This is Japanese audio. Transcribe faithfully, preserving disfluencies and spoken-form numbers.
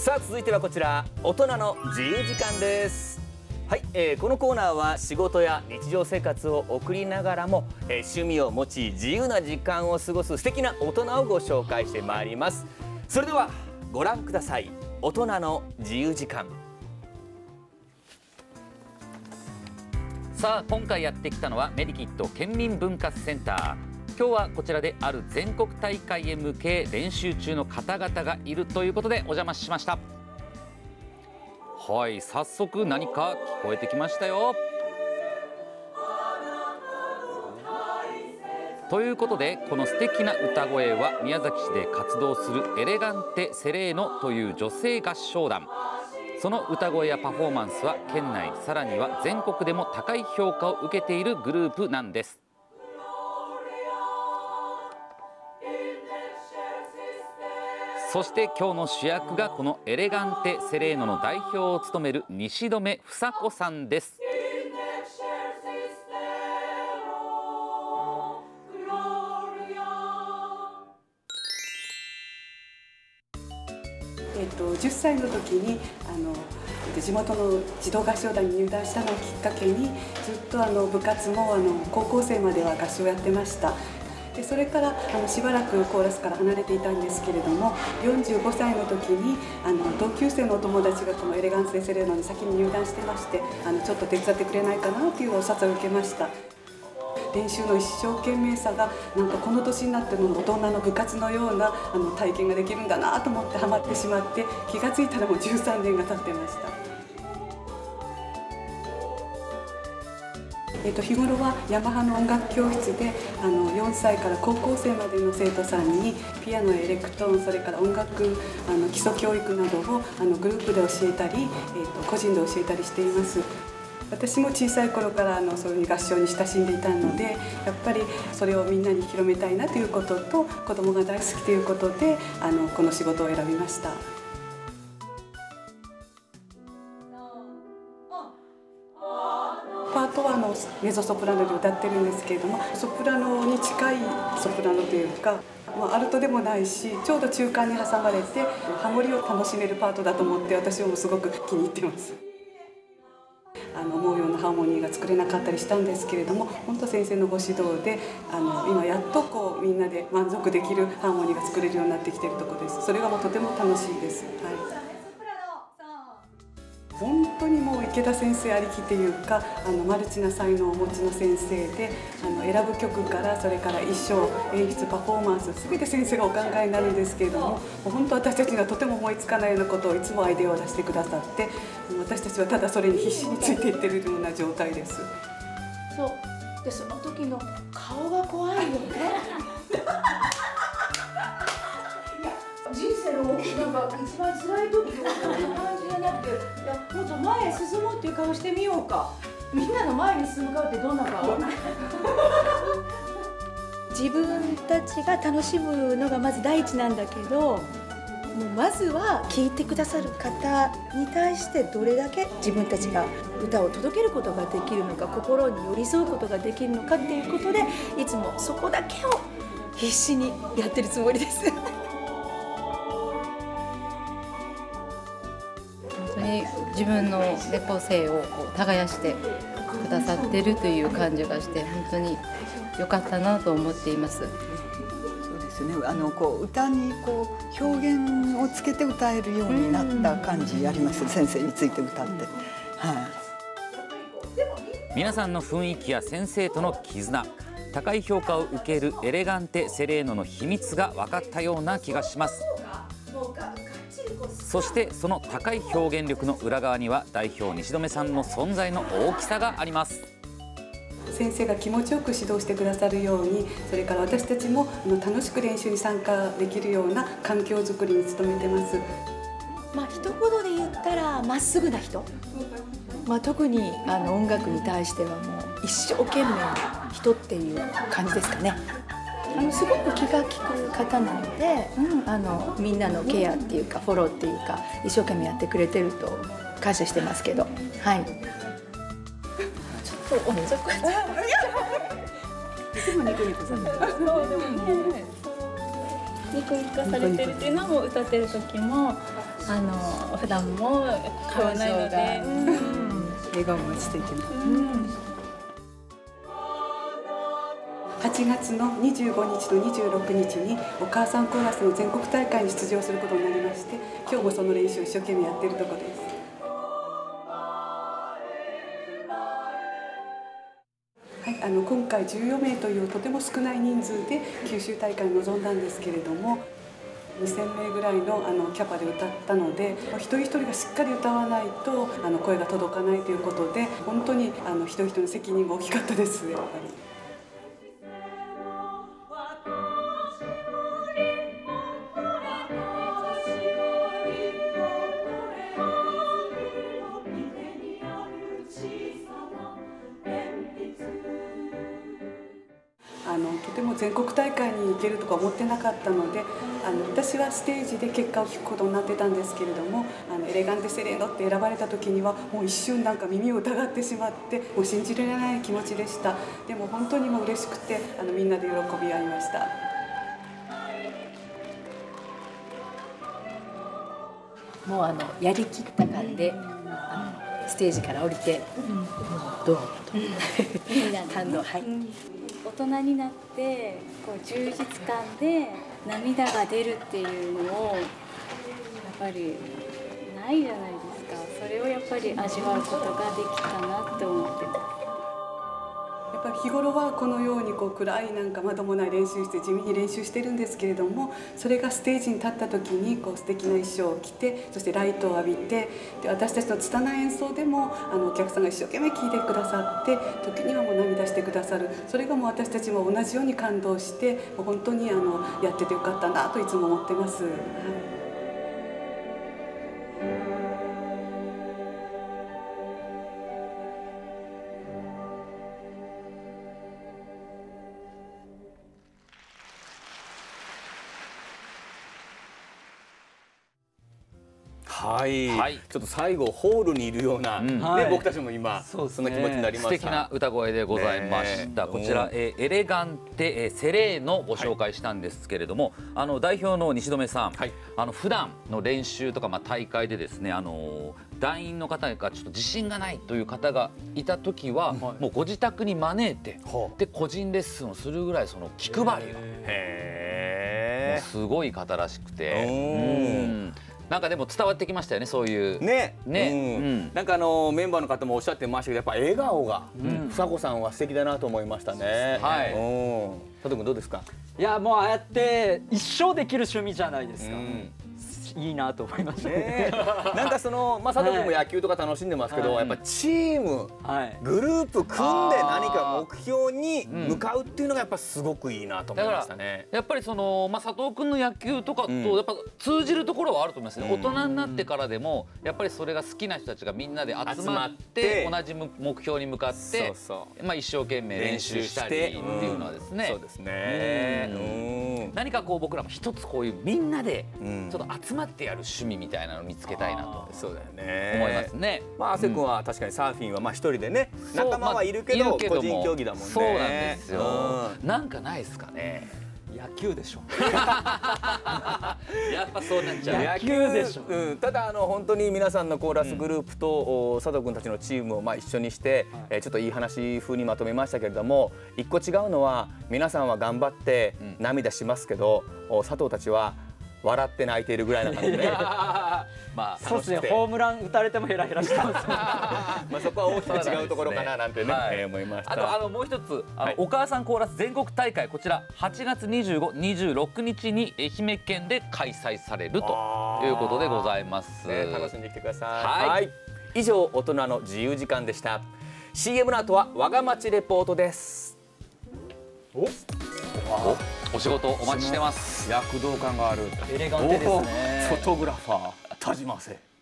さあ続いてはこちら、大人の自由時間です。はい、えー、このコーナーは仕事や日常生活を送りながらも、えー、趣味を持ち自由な時間を過ごす素敵な大人をご紹介してまいります。それではご覧ください。大人の自由時間。 さあ今回やってきたのはメディキット県民分割センター。今日はこちらである全国大会へ向け練習中の方々がいるということでお邪魔しました。はい、早速何か聞こえてきましたよ。ということでこの素敵な歌声は宮崎市で活動するエレガンテ・セレーノという女性合唱団。その歌声やパフォーマンスは県内さらには全国でも高い評価を受けているグループなんです。そして今日の主役がこのエレガンテ・セレーノの代表を務める西留房子さんです。 えっと、じゅっさいの時にあの地元の児童合唱団に入団したのをきっかけにずっとあの部活もあの高校生までは合唱をやってました。でそれからあのしばらくコーラスから離れていたんですけれども、よんじゅうごさいの時にあの同級生のお友達がこのエレガンテ・セレーノに先に入団してまして、あのちょっと手伝ってくれないかなというお誘いを受けました。練習の一生懸命さがなんかこの年になっての大人の部活のようなあの体験ができるんだなと思ってハマってしまって、気がついたらもうじゅうさんねんが経ってました。えっと、日頃はヤマハの音楽教室であのよんさいから高校生までの生徒さんにピアノやエレクトーン、それから音楽あの基礎教育などをあのグループで教えたり、えっと、個人で教えたりしています。私も小さい頃からあのそういう合唱に親しんでいたので、やっぱりそれをみんなに広めたいなということと、子どもが大好きということであのこの仕事を選びました。パートはあのメゾソプラノで歌ってるんですけれども、ソプラノに近いソプラノというか、まあ、アルトでもないしちょうど中間に挟まれてハモリを楽しめるパートだと思って、私はもうすごく気に入ってます。あの思うようなハーモニーが作れなかったりしたんですけれども、本当先生のご指導であの今やっとこうみんなで満足できるハーモニーが作れるようになってきているところです。それがもうとても楽しいです。はい、本当にもう池田先生ありきというか、あのマルチな才能をお持ちの先生で、あの選ぶ曲からそれから衣装、演出、パフォーマンス全て先生がお考えになるんですけれども、もう本当私たちにはとても思いつかないようなことをいつもアイデアを出してくださって、私たちはただそれに必死についていっているような状態です。 そうで、その時の顔が怖いよね。人生のなんか一番辛い時はこんな感じじゃなくて、いやもっと前へ進もうっていう顔してみようか。みんなの前に進む顔ってどんな顔？ 自分たちが楽しむのがまず第一なんだけど、もうまずは聴いてくださる方に対してどれだけ自分たちが歌を届けることができるのか、心に寄り添うことができるのかっていうことで、いつもそこだけを必死にやってるつもりです。 本当に自分の個性を耕してくださってるという感じがして、本当に良かったなと思っています。 そうですね、あのこう歌にこう表現をつけて歌えるようになった感じあります。先生について歌って、はい、 皆さんの雰囲気や先生との絆、高い評価を受けるエレガンテ・セレーノの秘密が分かったような気がします。そしてその高い表現力の裏側には代表西留さんの存在の大きさがあります。 先生が気持ちよく指導してくださるように、それから私たちも楽しく練習に参加できるような環境づくりに努めてます。 まあ一言で言ったらまっすぐな人、まあ、特にあの音楽に対してはもう一生懸命な人っていう感じですかね。あのすごく気が利く方なので、うん、あのみんなのケアっていうかフォローっていうか一生懸命やってくれてると感謝してますけど、はい。ちょっとおねちょこちゃん。いつもニコニコされてる。そうでもね。 ニコニコされてるっていうのも歌ってる時もあの普段も変わらないので、 笑顔が素敵な。 はちがつのにじゅうごにちとにじゅうろくにちにお母さんコーラスの全国大会に出場することになりまして、今日もその練習を一生懸命やっているところです。はい、あの今回じゅうよんめいというとても少ない人数で九州大会に臨んだんですけれども、にせんめいぐらいのあのキャパで歌ったので、一人一人がしっかり歌わないとあの声が届かないということで、本当にあの一人一人の責任が大きかったです、やっぱり。あのとても全国大会に行けるとか思ってなかったので、あの私はステージで結果を聞くことになってたんですけれども、あのエレガンテ・セレーノって選ばれた時にはもう一瞬なんか耳を疑ってしまって、もう信じられない気持ちでした。でも本当にもう嬉しくて、あのみんなで喜び合いました。 もうあのやりきった感で、あのステージから降りて、もうどうと感動、はい。 大人になってこう充実感で涙が出るっていうのをやっぱりないじゃないですか。それをやっぱり味わうことができたなって思ってます。 やっぱり日頃はこのようにこう暗いなんかまどもない練習して地味に練習してるんですけれども、それがステージに立った時にこう素敵な衣装を着て、そしてライトを浴びて、で私たちの拙い演奏でもあのお客さんが一生懸命聴いてくださって、時にはもう涙してくださる。それがもう私たちも同じように感動して、もう本当にあのやっててよかったなといつも思ってます。はい。 はい、はい、ちょっと最後ホールにいるような、うんね、はい、僕たちも今 そ, そんな気持ちになりました。 素敵な歌声でございました。こちら、えー、エレガンテ、えー、セレーノをご紹介したんですけれども、はい、あの代表の西留さん、はい、あの普段の練習とか、まあ、大会でですね、あの団員の方がちょっと自信がないという方がいた時は、はい、もうご自宅に招いて、はい、で個人レッスンをするぐらいその気配りがへー、もうすごい方らしくて。うんなんかでも伝わってきましたよね、そういうねね、うんうん、なんかあのメンバーの方もおっしゃってましたけど、やっぱ笑顔が房子さんは素敵だなと思いましたね。はい。佐藤君どうですか？ いやもうああやって一生できる趣味じゃないですか。うん、いいなと思いましたね。 なんかそのまあ佐藤君も野球とか楽しんでますけど、はい、やっぱチーム、はい、グループ組んで何か目標に向かうっていうのがやっぱすごくいいなと思いましたね。 やっぱりそのまあ佐藤君の野球とかとやっぱ通じるところはあると思いますね。うん、大人になってからでもやっぱりそれが好きな人たちがみんなで集まって同じ目標に向かってまあ一生懸命練習したりっていうのはですね。 そうですね。 何かこう僕らも一つこういうみんなでちょっと集まってやる趣味みたいなのを見つけたいなとそうだよね思いますね。 まあ亜生君は確かにサーフィンはまあ一人でね仲間はいるけど個人競技だもんね。 そうなんですよ。なんかないですかね。 野球でしょ。 やっぱそうなっちゃう。 野球でしょ。 うん、ただあの本当に皆さんのコーラスグループと、うん、佐藤君たちのチームをまあ一緒にして、はい、えー、ちょっといい話風にまとめましたけれども、一個違うのは皆さんは頑張って涙しますけど、うん、佐藤たちは笑って泣いているぐらいな感じで、 まあそうですね。ホームラン打たれてもヘラヘラしてます。 まあそこは大きく違うところかななんてね、はい、思いました。 あとあのもう一つ、あの、はい、お母さんコーラス全国大会、こちらはちがつにじゅうご、にじゅうろくにちに愛媛県で開催されるということでございます。 ね、楽しんできてください。はい、はい、以上大人の自由時間でした。シーエム の後は我が町レポートです。 おおお仕事お待ちしてます。 躍動感がある。 エレガンテですね。 フォトグラファー田島瀬。